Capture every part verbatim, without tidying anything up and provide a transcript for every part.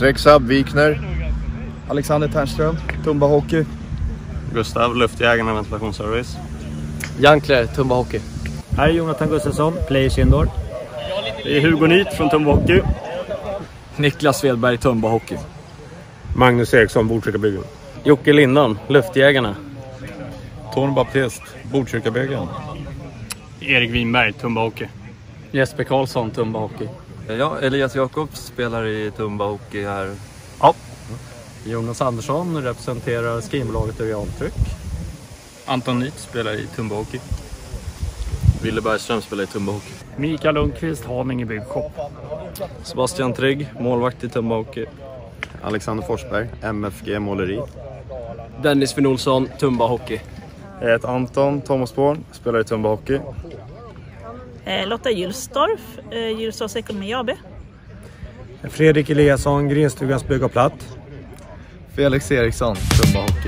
Trexab, Wikner. Alexander Ternström, Tumba Hockey. Gustav, Luftjägarna, Ventilationsservice. Jankler, Tumba Hockey. Här är Jonathan Gustafsson, Players Indoor. Det är Hugo Nit från Tumba Hockey. Niklas Svedberg, Tumba Hockey. Magnus Eriksson, Botkyrkabyggen. Jocke Lindon, Luftjägarna. Tony Baptist, Botkyrkabyggen. Erik Winberg, Tumba Hockey. Jesper Karlsson, Tumba Hockey. Ja, Elias Jakobs spelar i Tumba Hockey här. Ja. Jonas Andersson representerar Skinbolaget och Realtryck. Anton Nit spelar i Tumba Hockey. Ville Bergström spelar i Tumba Hockey. Mikael Lundqvist, Haninge Byggshop. Sebastian Trygg, målvakt i Tumba Hockey. Alexander Forsberg, M F G Måleri. Dennis Finn Olsson, Tumba Hockey. Jag heter Anton Thomas Born, spelar i Tumba Hockey. Eh, Lotta Gylstorff, eh, Gylstorffs Ekonomi A B. Fredrik Eliasson, Grenstugans Bygg och Platt. Felix Eriksson, Tumba Hockey.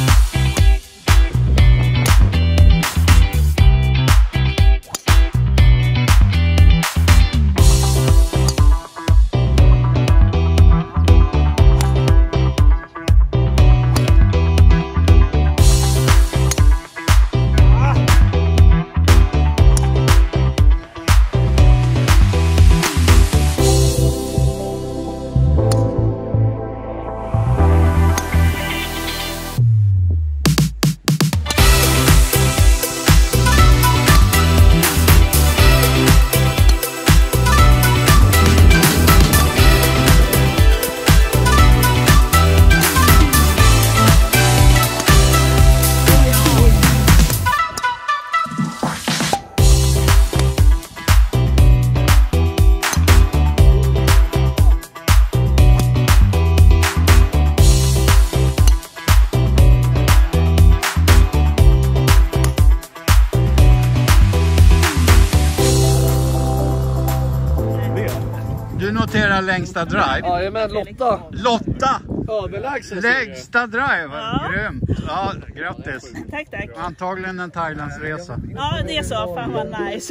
Du noterar längsta drive. Ja, jag är med Lotta. Lotta! Överlägsen. Längsta drive. Ja. Grymt. Ja, grattis. Tack, tack. Antagligen en Thailandsresa. Ja, det är så. Fan vad nice.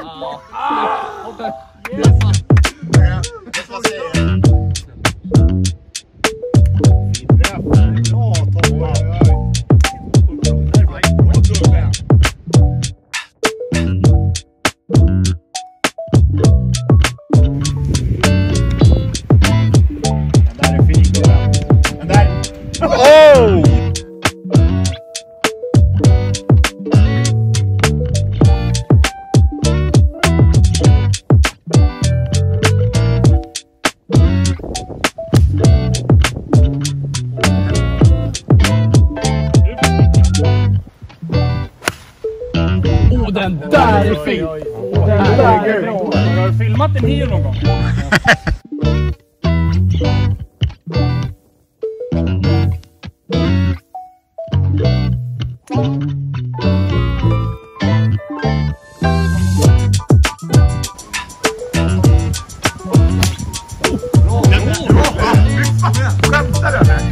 Åh, den där är fin! Den där är bra! Har du filmat den här någon gång? Skämtar du här?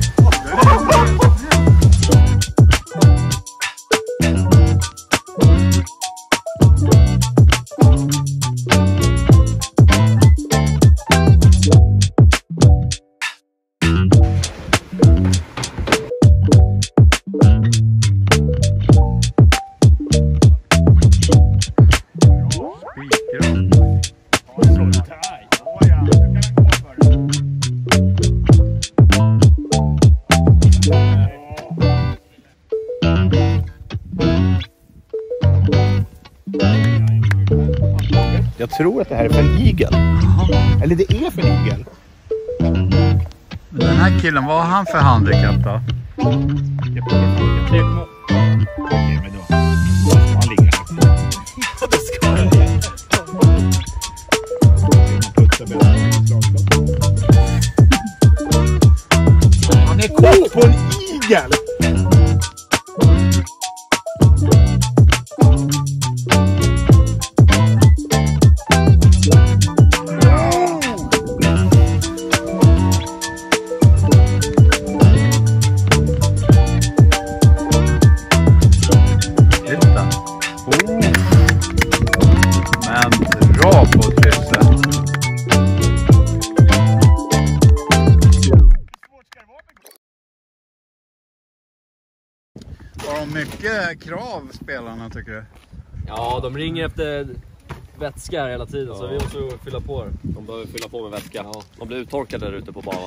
Jag tror att det här är för en igel. Eller det är för en igel. Den här killen, vad har han för handikapp då? Han är kort på en igel! mycket krav spelarna tycker du? Ja, de ringer efter vätska hela tiden, ja. Så vi måste fylla på. De behöver fylla på med vätska. Ja. De blir uttorkade där ute på banan.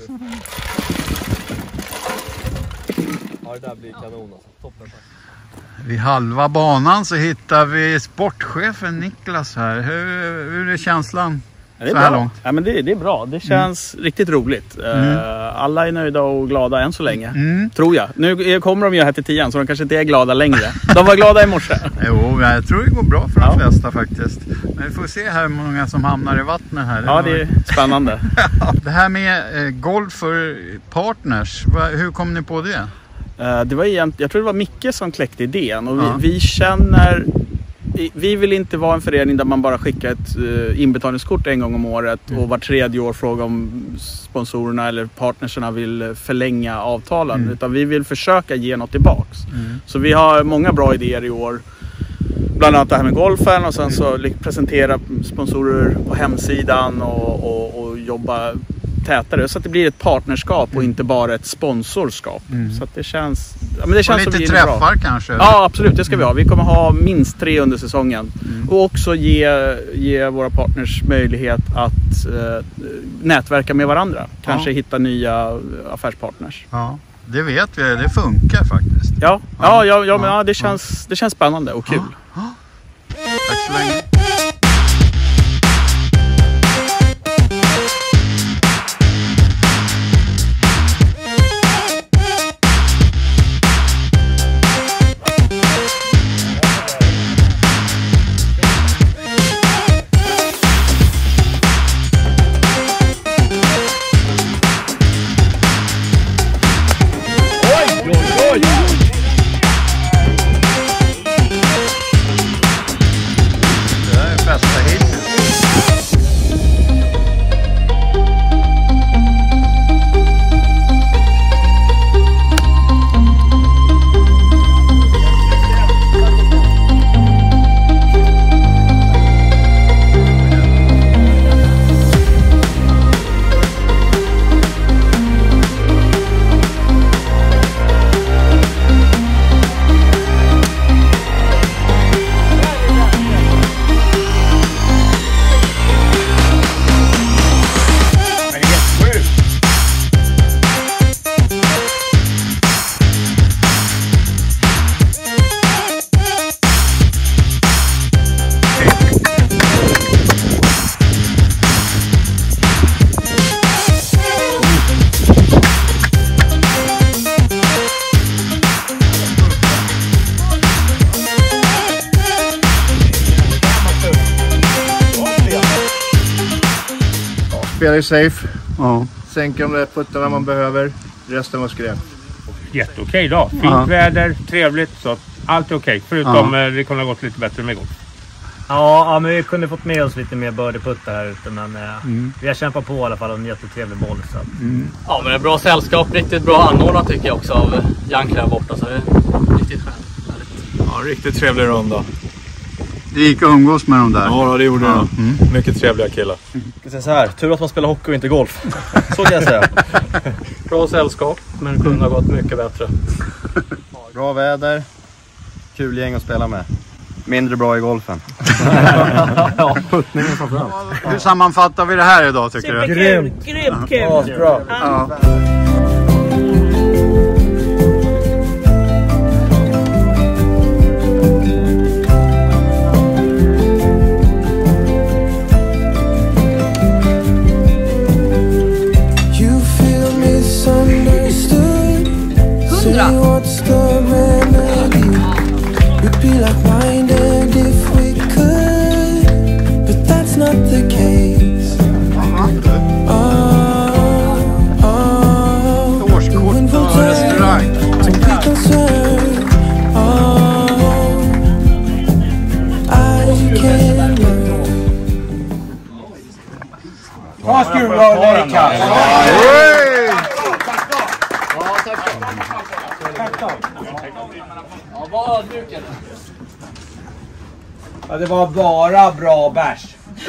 Ja, det där blir kanon alltså. Toppen. Vid halva banan så hittar vi sportchefen Niklas här. Hur, hur är känslan? Ja, det är bra. Ja, men det, det är bra. Det känns mm. riktigt roligt. Mm. Alla är nöjda och glada än så länge. Mm. Tror jag. Nu kommer de ju här till tian så de kanske inte är glada längre. De var glada i morse. Jo, jag tror det går bra för de ja. flesta faktiskt. Men vi får se här hur många som hamnar i vattnet här. Ja, det är spännande. Det här med eh, golf för partners, hur kom ni på det? Uh, det var egent, jag tror det var Micke som kläckte idén. Och ja. vi, vi känner... Vi vill inte vara en förening där man bara skickar ett uh, inbetalningskort en gång om året mm. och var tredje år frågar om sponsorerna eller partnerserna vill förlänga avtalen. Mm. Utan vi vill försöka ge något tillbaks. Mm. Så vi har många bra idéer i år. Bland annat det här med golfen och sen mm. så presentera sponsorer på hemsidan och, och, och jobba tätare så att det blir ett partnerskap och inte bara ett sponsorskap. Mm. Så att det känns... Ja, men det känns och som lite träffar bra. Kanske? Ja, absolut. Det ska vi ha. Vi kommer ha minst tre under säsongen. Mm. Och också ge, ge våra partners möjlighet att eh, nätverka med varandra. Kanske ja. hitta nya affärspartners. Ja, det vet vi. Det funkar faktiskt. Ja, ja, ja, ja, men, ja det, känns, det känns spännande och kul. Ja. Ja. Tack så länge. Spelar ju safe. Ja. Sänker de där puttarna man behöver. Resten var skräp. Jätteokej då. Fint ja. väder, trevligt. Så allt är okej. Förutom ja. det kunde ha gått lite bättre med golf. Ja, ja, men vi kunde fått med oss lite mer birdie-puttar här ute. Men mm. vi har kämpat på i alla fall. En jättetrevlig boll. Så. Mm. Ja, men det är bra sällskap. Riktigt bra anordnat tycker jag också av Jank här borta. Så det är riktigt skönt. Ja, riktigt trevlig runda. Det gick att umgås med dem där. Ja, det gjorde ja. det. Mm. Mycket trevliga killar. Jag ska säga så här, tur att man spelar hockey och inte golf. Så kan jag säga. Bra sällskap, men det kunde ha gått mycket bättre. Bra väder. Kul gäng att spela med. Mindre bra i golfen. Ja, puttningen framförallt. Hur sammanfattar vi det här idag tycker du? Grymt. Grymt kul. Ja, bra. Ja. Ta skurvården i kast. Ja, det var bara bra bärs.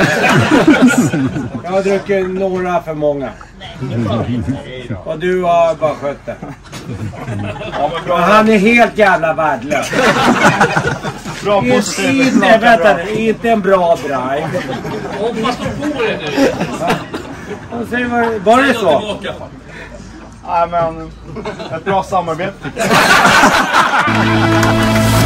Jag har druckit några för många. Och du har bara skött det. Han är helt jävla värdelös. Bra positiv. Inte, vänta nu, inte en bra drive. Hoppas de får det nu. Säg, var, var det så? Nej, men ett bra samarbete.